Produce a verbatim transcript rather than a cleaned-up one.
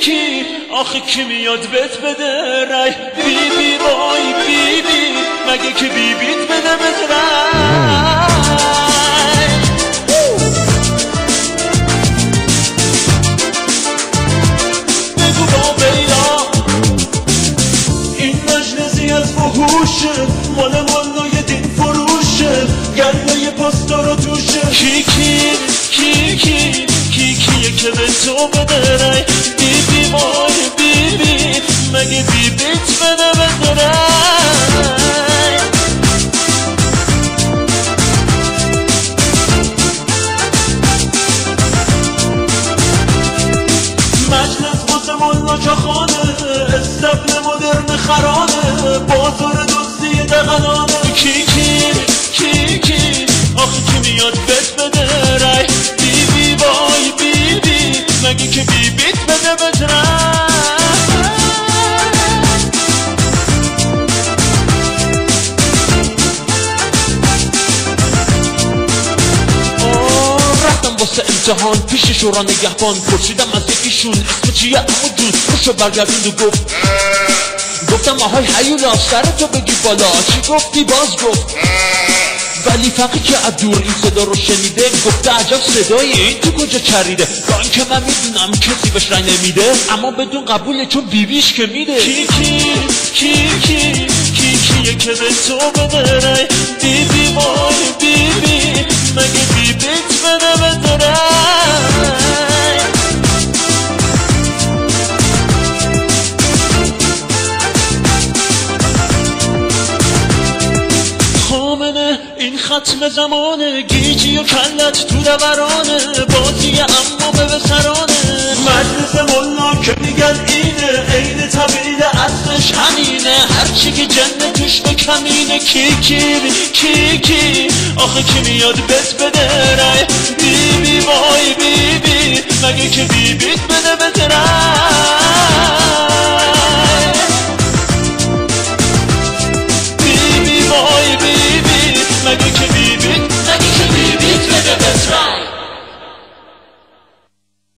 کی آخه کی میاد بهت بده رای بی بی وای بی بی مگه که بی بیت بده بهت رای بگو با بیلا این مجلسی از وحوشه مال مالای دین فروشه گله پاستا رو توشه کی کی کی کی کی کیه که به تو بده رای بی بی وای بی بی مگه بی بیت بده بده رای مجلس واسه ملا جاخانه استبل مدرن خرانه بازار دوستی دقنانه کی کی کی کی آخه کی میاد بهت بده رای بی بی وای بی بی مگه که بی بیت بده بده رای واسه امتحان پیش شورا نگهبان پرسیدم از یکیشون اسم چیه اما دوست روشو برگردوند و گفت گفتم آهای حیولا سرتو بگی بالا چی گفتی باز گفت ولی فقی که از دور این صدا رو شنیده گفته عجب صدایی این تو کجا چریده با این که من میدونم کسی بهش رای نمیده اما بدون قبوله چون بیبیش که میده کی کی کی کی کی کیه که به تو بده رای بی بی وای بی بی مگه بی بیت بده بده رای خامنه این ختم زمانه گیجی و کلت تو دورانه بازی اما به بسرانه مجلس ملا که میگن اینه عین طبیل اصلش همینه هرچی که جنه توش به کمینه کی کی کی کی آخه کی میاد بهت بده رای بی بی وای بی بی مگه که بی بیت